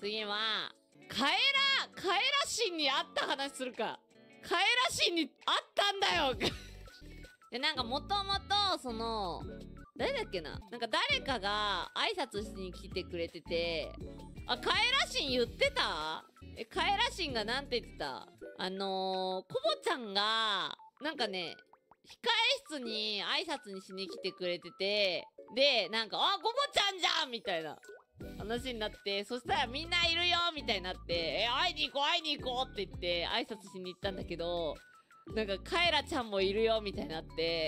次は、カエラ神に会った話するか。カエラ神に会ったんだよで、なんかもともと、誰だっけな、なんか誰かが挨拶しに来てくれてて、あ、カエラ神言ってた？カエラ神がなんて言ってた？コボちゃんが、なんかね、控え室に挨拶にしに来てくれてて、で、なんか、あ、コボちゃんじゃんみたいな話になって、そしたらみんないるよみたいになって、会いに行こうって言って挨拶しに行ったんだけど、なんかカエラちゃんもいるよみたいになって、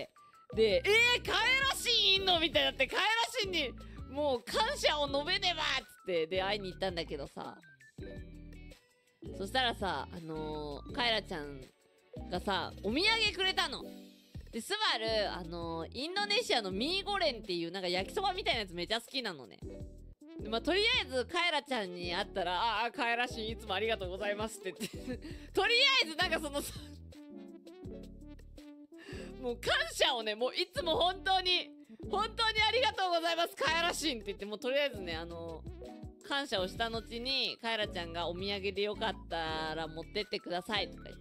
で、カエラ神いんのみたいになって、カエラ神にもう感謝を述べねばっつって、で、会いに行ったんだけどさ、そしたらさ、カエラちゃんがさ、お土産くれたの。で、スバル、インドネシアのミーゴレンっていうなんか焼きそばみたいなやつめちゃ好きなのね。で、まあ、とりあえずカエラちゃんに会ったら、ああ、カエラ神いつもありがとうございますって言ってとりあえずなんかもう感謝をね、もういつも本当にありがとうございますカエラ神って言って、もうとりあえずね、感謝をした後に、カエラちゃんがお土産でよかったら持ってってくださいとか言って。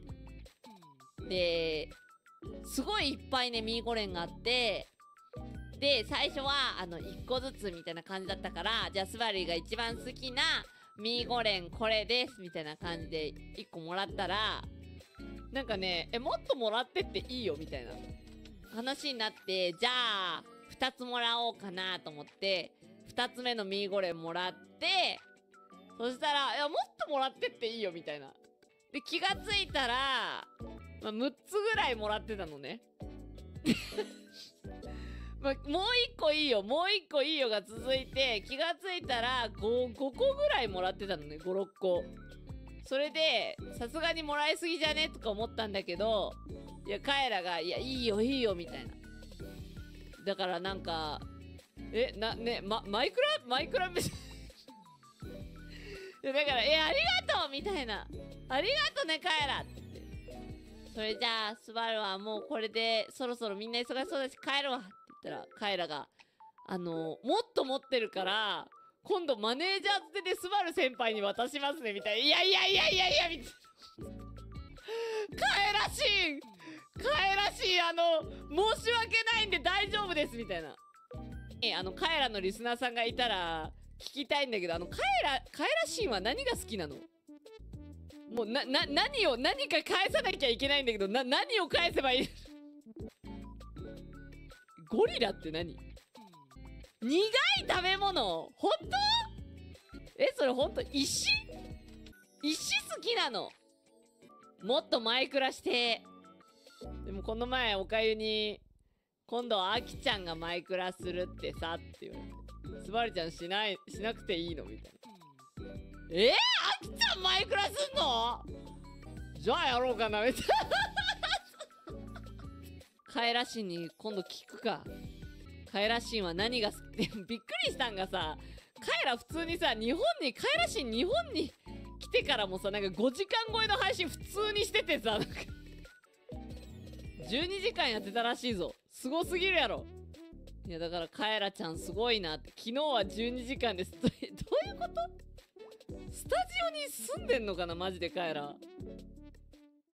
で、すごいいっぱいね、ミーゴレンがあって、で、最初は、1個ずつみたいな感じだったから、じゃあ、スバルが一番好きなミーゴレンこれです、みたいな感じで1個もらったら、なんかね、もっともらってっていいよ、みたいな話になって、じゃあ、2つもらおうかなと思って、2つ目のミーゴレンもらって、そしたら、いや、もっともらってっていいよ、みたいな。で、気がついたら、まあ、6つぐらいもらってたのね。まあ、もう1個いいよ、もう1個いいよが続いて、気がついたら5個ぐらいもらってたのね、5、6個。それで、さすがにもらいすぎじゃねとか思ったんだけど、いや、カエラが、いや、いいよ、みたいな。だからなんか、マイクラメだから、ありがとうみたいな。ありがとね、カエラって。それじゃあ、スバルはもうこれで、そろそろみんな忙しそうだし帰るわって言ったら、カエラが、もっと持ってるから、今度マネージャーつてでスバル先輩に渡しますね、みたいな。いや、みたいな。カエラシン、申し訳ないんで大丈夫です、みたいな。カエラのリスナーさんがいたら、聞きたいんだけど、カエラシンは何が好きなの？もう、何か返さなきゃいけないんだけど、何を返せばいいゴリラって何？苦い食べ物？本当？それ本当？石好きなの？もっとマイクラして。でもこの前おかゆに、今度はアキちゃんがマイクラするってさって言われて、スバルちゃんしなくていいのみたいな。アキちゃんマイクラすんの？じゃあやろうかなみたいな。カエラ神に今度聞くか。カエラ神は何が好き？でもびっくりしたんがさ、カエラ普通にさ、カエラ神日本に来てからもさ、なんか5時間超えの配信普通にしててさ、なんか12時間やってたらしいぞ。すごすぎるやろ。いやだからカエラちゃんすごいなって。昨日は12時間です。どういうこと？スタジオに住んでんのかなマジでカエラ。